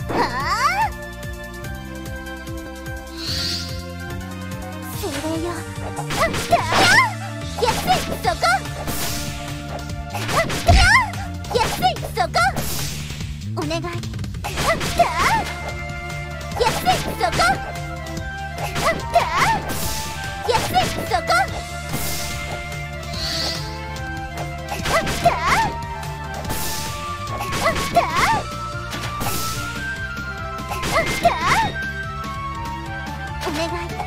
あ精霊よ。安いそこ。安いそこ。お願い。安いそこ。安いそこ。お願い。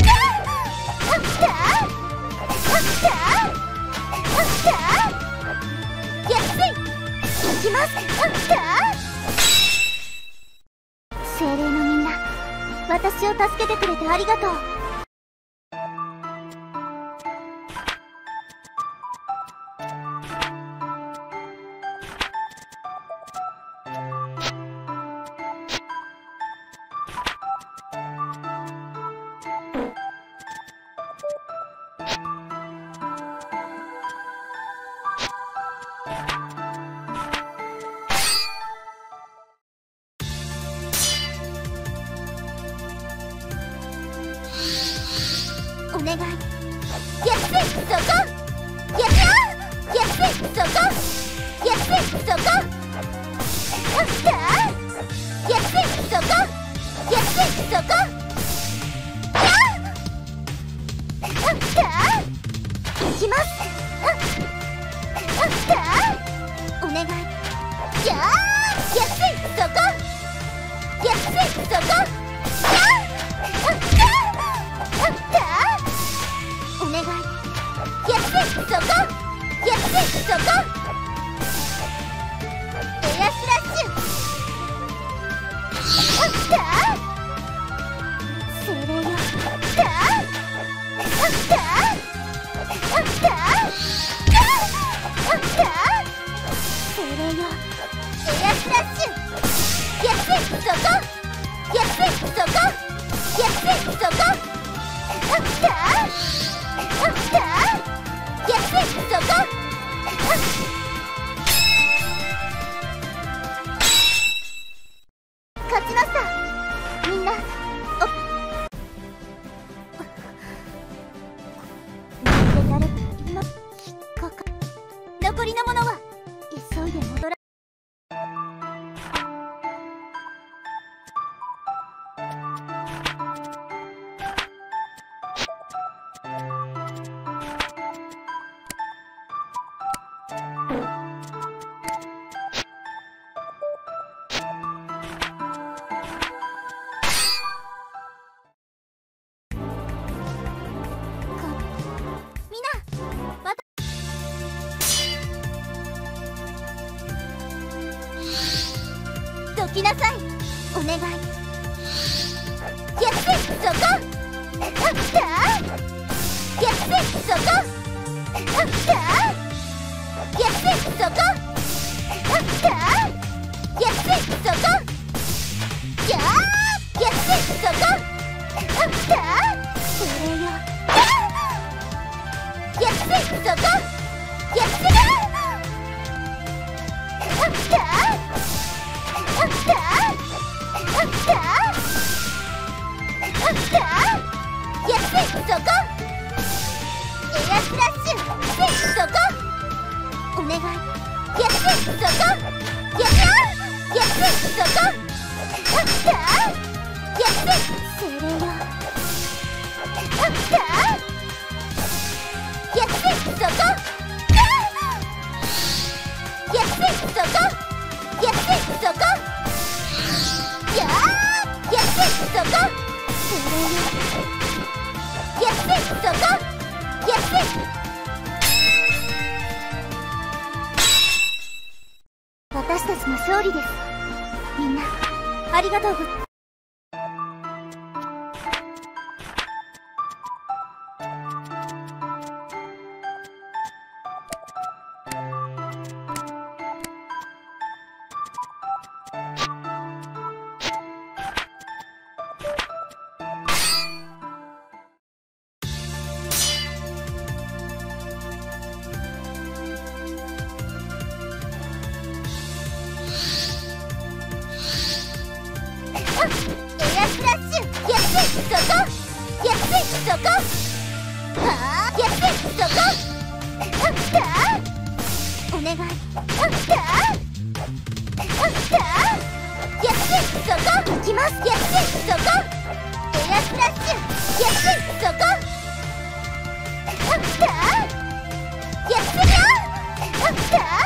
安い。行きます。精霊のみんな、私を助けてくれてありがとう。お願い。安いそこ。安いそこ。安いそこ。安いそこ。安いそこ。行きます。お願い。安いそこ。安いそこ。お願い。安いそこ。安いそこ。エアスラッシュ。精霊よ。精霊よ。エアスラッシュ。安いそこ。安いそこ。安いそこ。安いそこ。勝ちました。みんな誰の引っかか。残りのものは急いで戻ら。どきなさい。お願い。安いそこ。安いそこ。安いそこ。安いそこ。安いそこ。精霊よ。安いそこ。安い。安いそこ。エアスラッシュ。安いそこ。お願い。安いそこ。安いそこ。安い。精霊よ。安いそこ。安いそこ。安いそこ。安いそこ。精霊よ。安いそこ。安い。私たちの勝利です。みんなありがとうございます。 そこ。はあ、やってそこ。はったお願い。はったはったやってそこ。いきます。やってそこ。エアスラッシュやってそこ。はったやってみよう。はった